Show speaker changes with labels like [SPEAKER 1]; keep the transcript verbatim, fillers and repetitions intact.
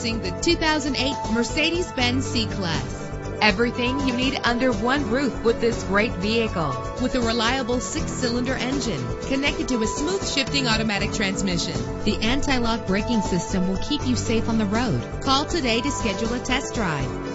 [SPEAKER 1] Introducing the two thousand eight Mercedes-Benz C-Class. Everything you need under one roof with this great vehicle. With a reliable six-cylinder engine connected to a smooth shifting automatic transmission, the anti-lock braking system will keep you safe on the road. Call today to schedule a test drive.